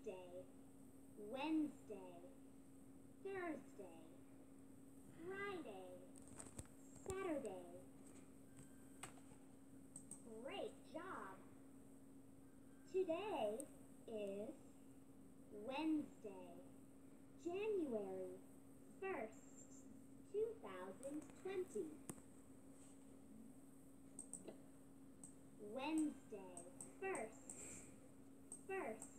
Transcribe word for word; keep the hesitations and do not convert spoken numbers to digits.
Tuesday, Wednesday, Thursday, Friday, Saturday. Great job! Today is Wednesday, January first, two thousand twenty. Wednesday, first, first.